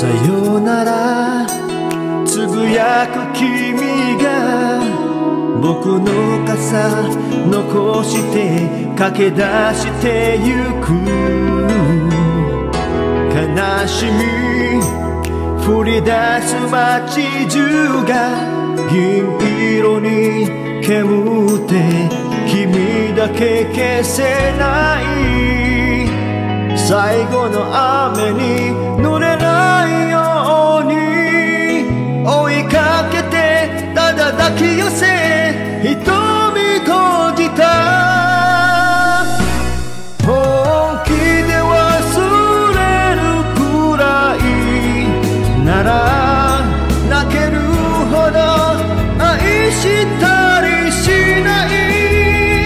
さよならつぶやく君が僕の傘残して駆け出してゆく。悲しみ降り出す街中が銀色に煙って君だけ消せない。最後の雨に濡れないように追いかけてただ抱き寄せ瞳閉じた。本気で忘れるくらいなら泣けるほど愛したりしない。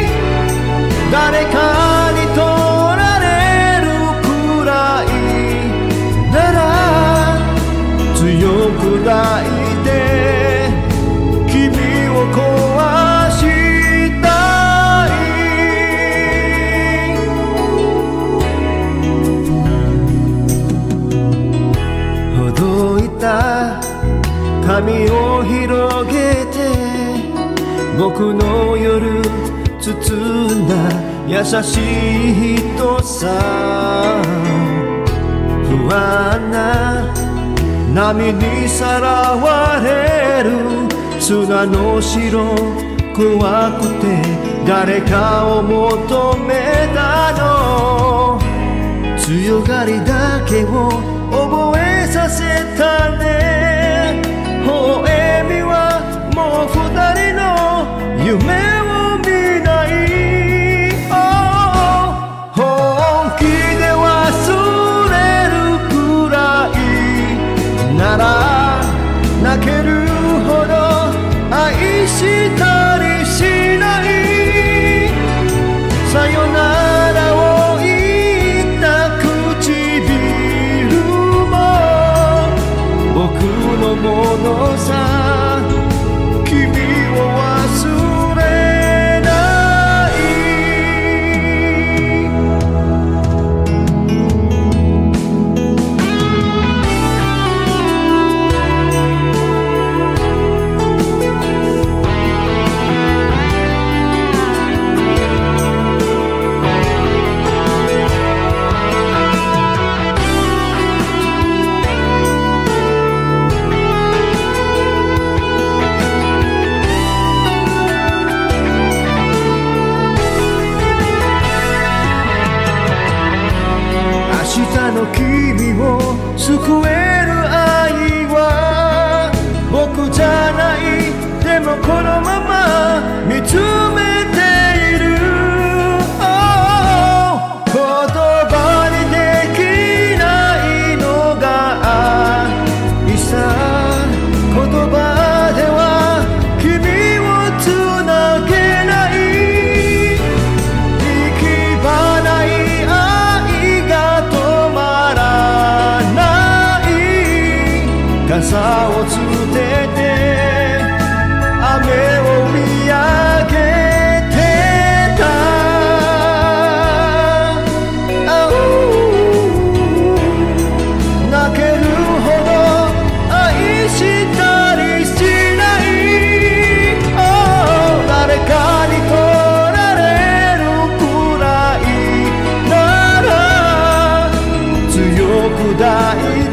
誰かに取られるくらいなら強く抱いて君を壊したい。ほどいた髪を広げて僕の夜包んだ優しい人さ。不安な波にさらわれる砂の城、怖くて誰かを求めたの。強がりだけを覚えさせたね。微笑みはもう二人の夢を見ない。本気で忘れるくらいなら泣けるほど愛したりしない。さよならを言った唇も僕のものさ。君を忘れない。明日の君を救える愛は僕じゃない。でもこのまま見つめている。言葉にできないのが愛さ。言葉では君をつなげない。息ばない愛が止まらない。傘をつてて雨を見上げてた。泣けるほど愛したりしない。誰かに取られるくらいなら強く抱いて